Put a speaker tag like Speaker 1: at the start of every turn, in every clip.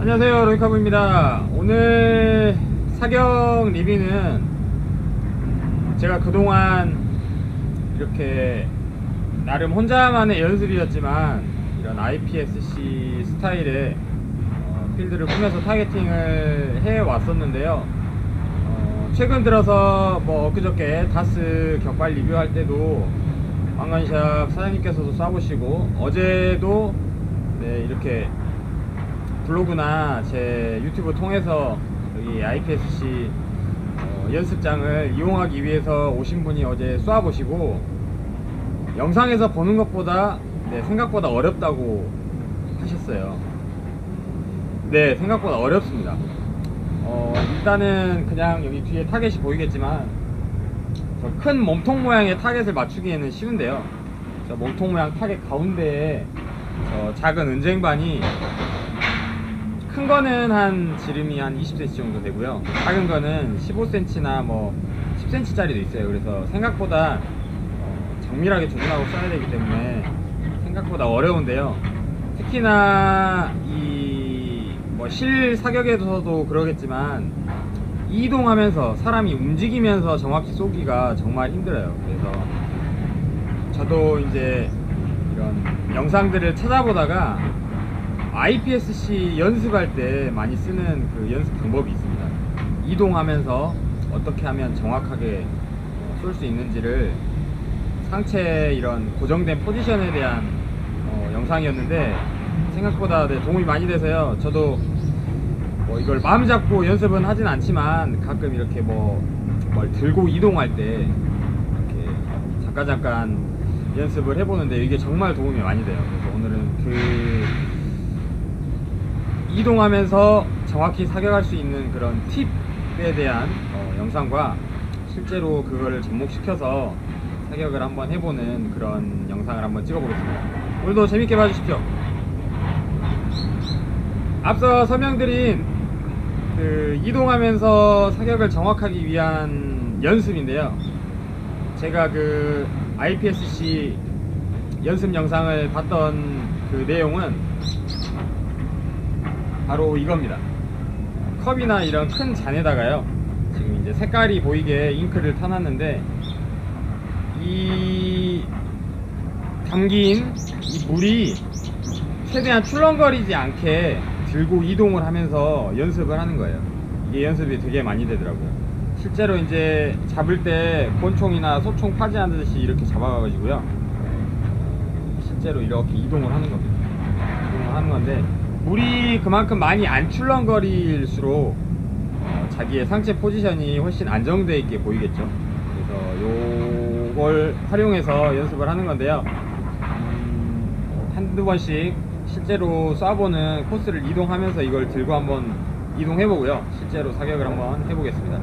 Speaker 1: 안녕하세요, 로이카브입니다. 오늘 사격 리뷰는 제가 그동안 이렇게 나름 혼자만의 연습이었지만 이런 IPSC 스타일의 필드를 꾸며서 타겟팅을 해 왔었는데요. 최근 들어서 엊그저께 다스 격발 리뷰할 때도 왕관샵 사장님께서도 쏴보시고, 어제도 이렇게 블로그나 제 유튜브 통해서 여기 IPSC 연습장을 이용하기 위해서 오신 분이 어제 쏴보시고, 영상에서 보는 것보다 생각보다 어렵다고 하셨어요. 네, 생각보다 어렵습니다. 일단은 그냥 여기 뒤에 타겟이 보이겠지만 저 큰 몸통 모양의 타겟을 맞추기에는 쉬운데요, 저 몸통 모양 타겟 가운데에 저 작은 은쟁반이, 큰 거는 한 지름이 한 20cm 정도 되고요, 작은 거는 15cm나 10cm 짜리도 있어요. 그래서 생각보다 정밀하게 조준하고 쏴야 되기 때문에 생각보다 어려운데요. 특히나 실 사격에서도 그러겠지만 이동하면서 사람이 움직이면서 정확히 쏘기가 정말 힘들어요. 그래서 저도 이제 이런 영상들을 찾아보다가 IPSC 연습할 때 많이 쓰는 그 연습 방법이 있습니다. 이동하면서 어떻게 하면 정확하게 쏠 수 있는지를 상체 이런 고정된 포지션에 대한 영상이었는데 생각보다 도움이 많이 돼서요. 저도 이걸 마음 잡고 연습은 하진 않지만 가끔 이렇게 뭘 들고 이동할 때 이렇게 잠깐 연습을 해보는데 이게 정말 도움이 많이 돼요. 그래서 오늘은 이동하면서 정확히 사격할 수 있는 그런 팁에 대한 영상과 실제로 그거를 접목시켜서 사격을 한번 해보는 그런 영상을 한번 찍어보겠습니다. 오늘도 재밌게 봐주십시오. 앞서 설명드린 이동하면서 사격을 정확하기 위한 연습인데요, 제가 IPSC 연습 영상을 봤던 그 내용은 바로 이겁니다. 컵이나 이런 큰 잔에다가요, 지금 이제 색깔이 보이게 잉크를 타놨는데, 이 담긴 이 물이 최대한 출렁거리지 않게 들고 이동을 하면서 연습을 하는 거예요. 이게 연습이 되게 많이 되더라고요. 실제로 이제 잡을 때 권총이나 소총 파지하듯이 이렇게 잡아가지고요, 실제로 이렇게 이동을 하는 겁니다. 이동을 하는 건데, 물이 그만큼 많이 안 출렁거릴수록 자기의 상체 포지션이 훨씬 안정되어 있게 보이겠죠. 그래서 요걸 활용해서 연습을 하는 건데요, 한두 번씩 실제로 쏴보는 코스를 이동하면서 이걸 들고 한번 이동해 보고요, 실제로 사격을 한번 해보겠습니다.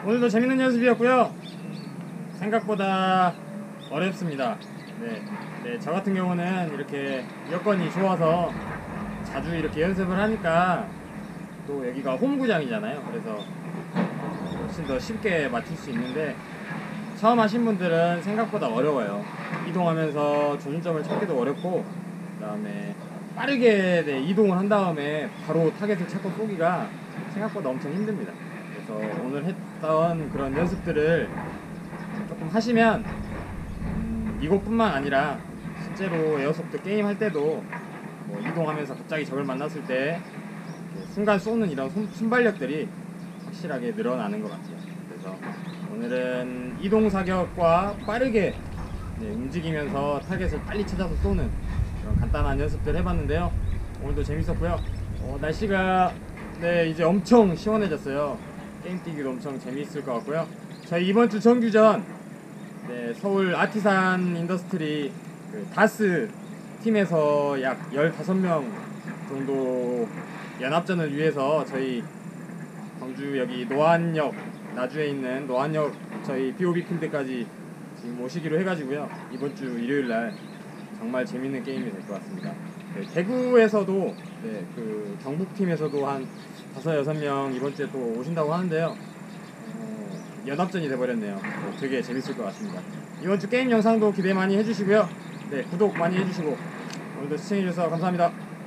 Speaker 1: 오늘도 재밌는 연습이었고요. 생각보다 어렵습니다. 네, 저 같은 경우는 이렇게 여건이 좋아서 자주 이렇게 연습을 하니까 또 여기가 홈구장이잖아요. 그래서 훨씬 더 쉽게 맞출 수 있는데 처음 하신 분들은 생각보다 어려워요. 이동하면서 조준점을 찾기도 어렵고 그 다음에 빠르게 이동을 한 다음에 바로 타겟을 찾고 쏘기가 생각보다 엄청 힘듭니다. 그래서 오늘 했던 그런 연습들을 조금 하시면 이것뿐만 아니라 실제로 에어소프트 게임 할 때도 뭐 이동하면서 갑자기 적을 만났을 때 순간 쏘는 이런 순발력들이 확실하게 늘어나는 것 같아요. 그래서 오늘은 이동 사격과 빠르게 움직이면서 타겟을 빨리 찾아서 쏘는 그런 간단한 연습들 해봤는데요. 오늘도 재밌었고요. 날씨가 이제 엄청 시원해졌어요. 게임 뛰기도 엄청 재미있을 것 같고요. 저희 이번 주 정규전 서울 아티산 인더스트리 다스 팀에서 약 15명 정도 연합전을 위해서 저희 광주 여기 노안역 나주에 있는 노안역 저희 BOB 필드까지 지금 오시기로 해가지고요. 이번 주 일요일날 정말 재밌는 게임이 될 것 같습니다. 대구에서도 그 경북팀에서도 한 5-6명 이번 주에 또 오신다고 하는데요. 연합전이 돼버렸네요. 되게 재밌을 것 같습니다. 이번 주 게임 영상도 기대 많이 해주시고요. 구독 많이 해주시고 오늘도 시청해주셔서 감사합니다.